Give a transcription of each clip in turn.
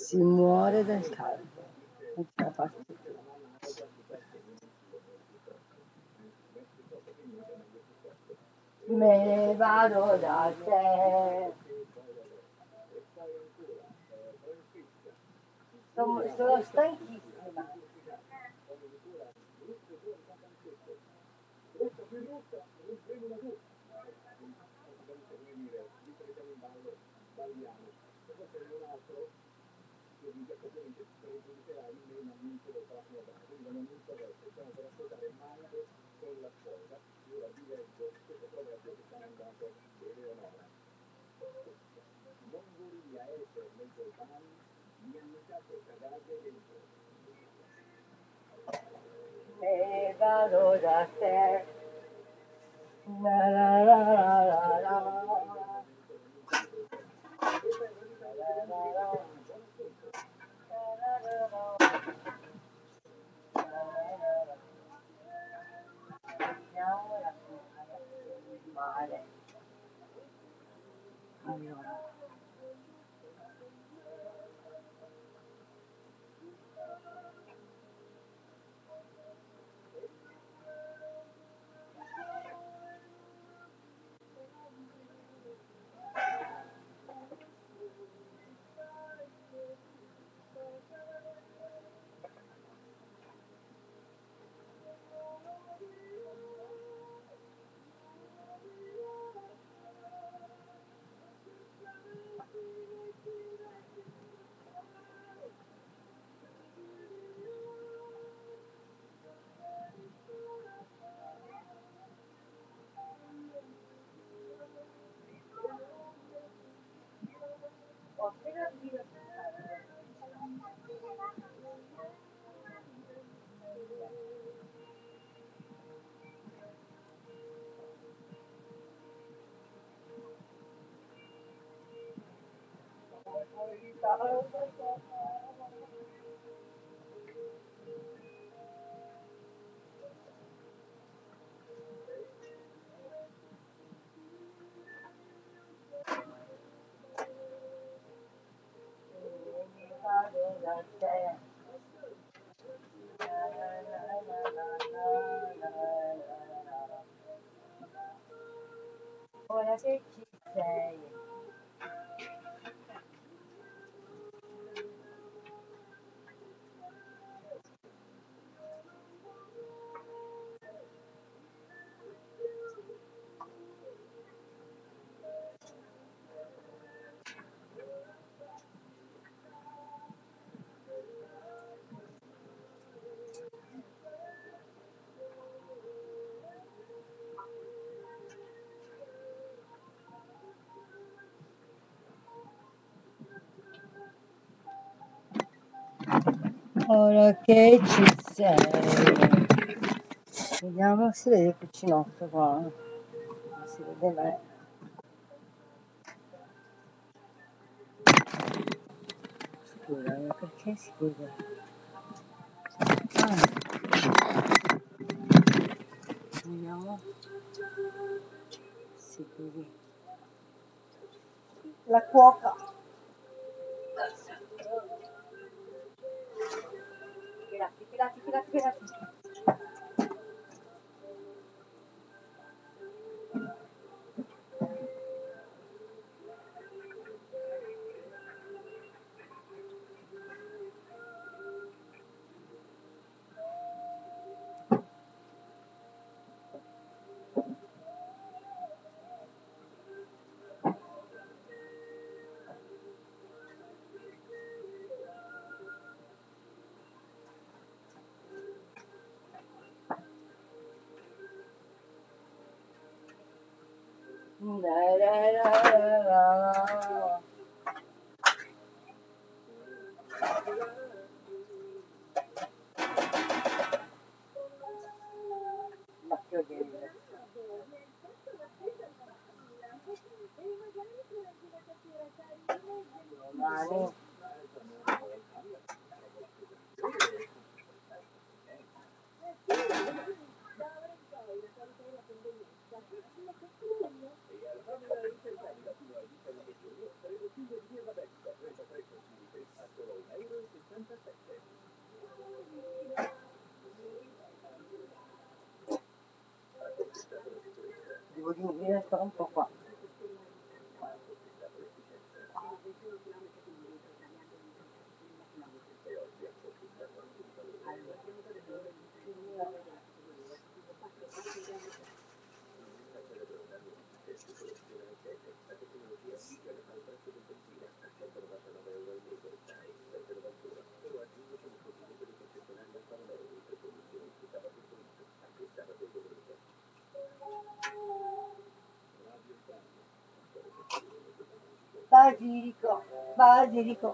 Si muore del caldo. Non ce la faccio più. Me ne vado da te. Sono stanchissima. Me ne vado da te. La la la la la la. Male. Allora. Ora che ci sei. Ora che ci sei. Vediamo se vede il cucinotto qua. Non si vede mai. Scusa, perché si vede? Ah, vediamo. Si vede. La cuoca. Grazie. La chiodella. Mani. guarda un po' qua. Basilico, basilico.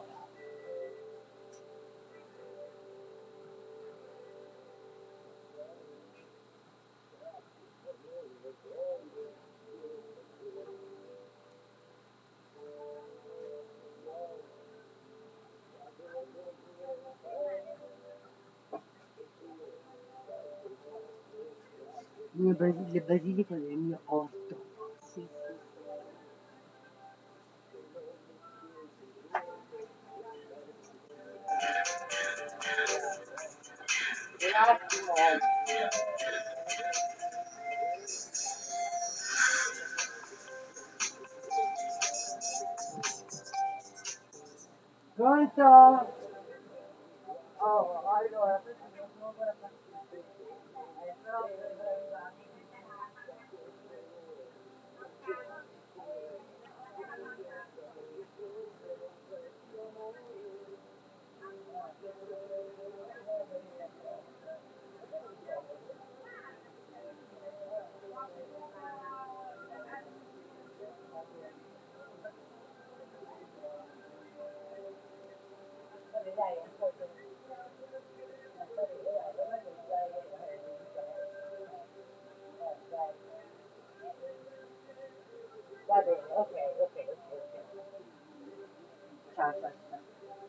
Il basilico del mio orto. Sì, sì. Un attimo. Pronto? Oh, allora, questo non vuole partire. Però vabbè, dai, ascolta. Va bene, ok, ok, ok, ok. Ciao, ciao, ciao.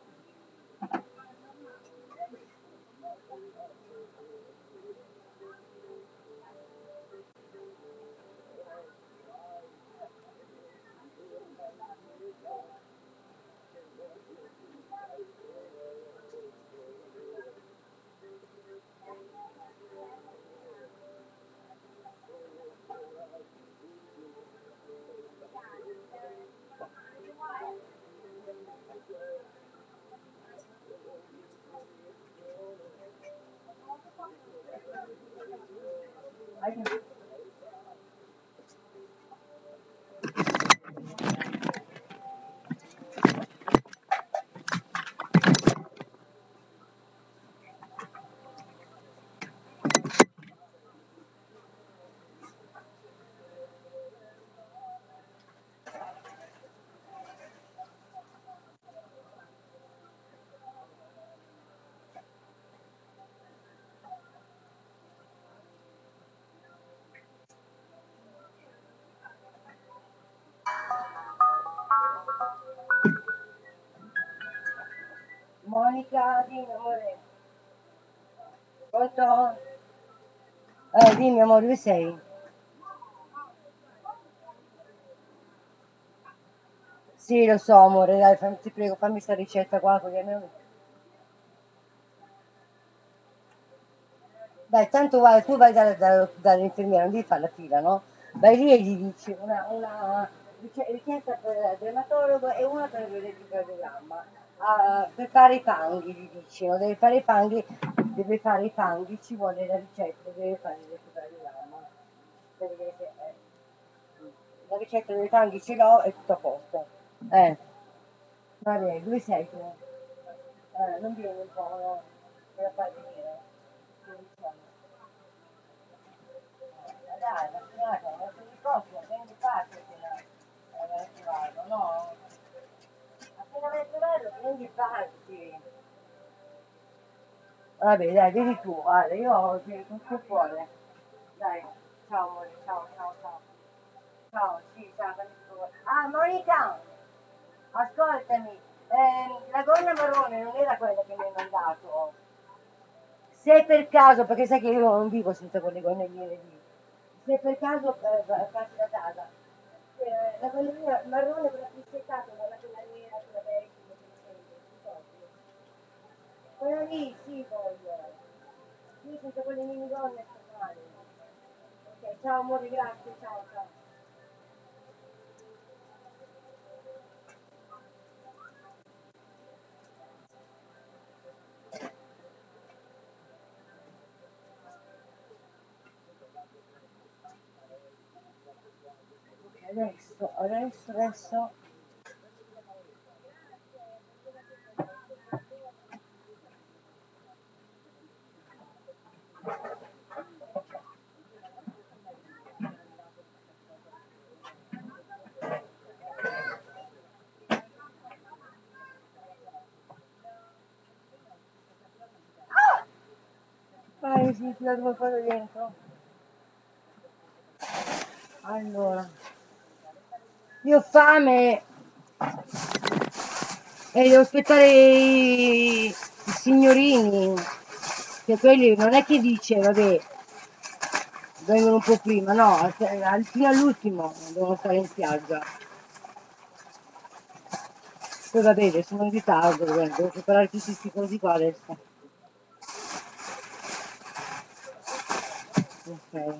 Monica, dimmi amore. Pronto? Dimmi amore, dove sei? Sì, lo so amore, dai, ti prego, fammi questa ricetta qua, così almeno... Dai, tanto vai, tu vai dall'infermiera, non devi fare la fila, no? Vai lì e gli dici una richiesta per il dermatologo e una per l'elettrocardiogramma. Ah, per fare i fanghi, gli dici, no? Deve fare i fanghi, ci vuole la ricetta, deve fare l'elettrocardiogramma. Per vedere se, la ricetta dei fanghi ce l'ho e tutto a posto. Va bene, dove sei tu? Non vieni un po', no? Me la fai venire? Che diciamo? Dai, ma scusate, ma se mi costa, prendi parte che l'hai trovato, no? Appena l'hai trovato, prendi parti. Vabbè, dai, vedi tu, guarda, io ho tutto fuori. Dai, ciao amore, ciao, ciao, ciao. Ciao, sì, ciao, fammi tutto. Ah, Monica, ascoltami, la gonna marrone non era quella che mi hai mandato. Se per caso, perché sai che io non vivo senza quelle gonnelline lì, se per caso passi da casa, la gonnellina marrone quella più seccata, quella nera, quella vecchia, quella lì sì voglio. Io senza quelle mini gonne sto male. Ok, ciao amore, grazie, ciao, ciao. adesso. Sì, ti do qualcosa dentro. Allora, io ho fame e devo aspettare i signorini, che quelli non è che dice, vabbè, vengono un po' prima, no, fino all'ultimo devono stare in spiaggia. Poi va bene, sono in ritardo, devo preparare tutti questi cosi qua adesso. Ok.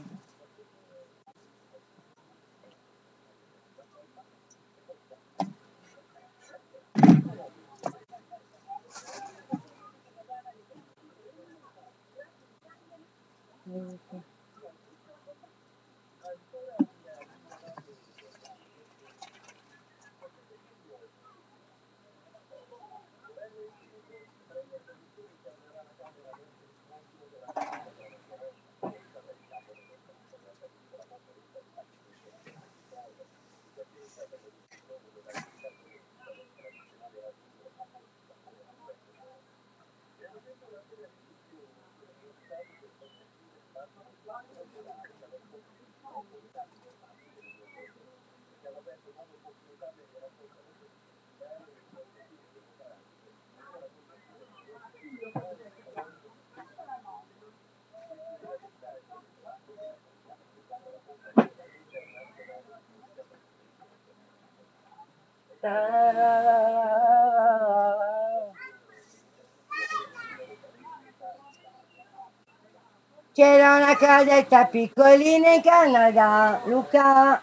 C'era una casetta piccolina in Canada, Luca.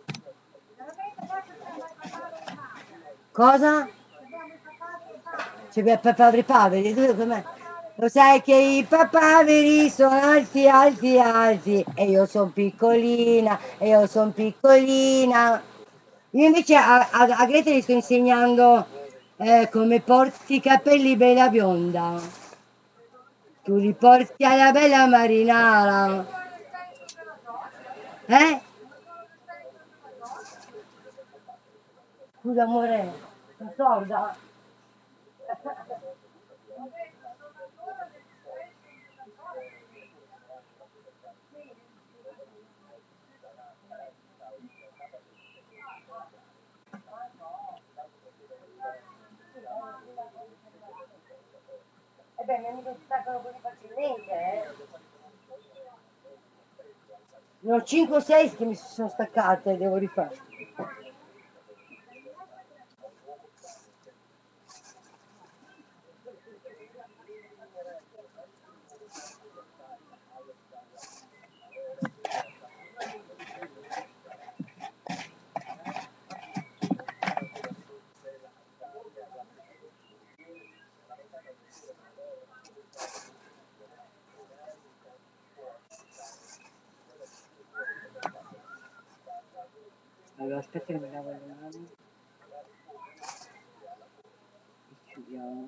Cosa? C'è per papaveri poveri, dove com'è? Lo sai che i papaveri sono alti, alti, alti, e io sono piccolina, e io sono piccolina. Io invece a Greta gli sto insegnando come porti i capelli bella bionda. Tu li porti alla bella marinara. Eh? Scusa amore, sono sorda. E beh, mi hanno si staccano così facilmente, eh. Ne ho 5 o 6 che mi si sono staccate, devo rifare. Allora, aspetta che mi lavo le mani. Chiudiamo.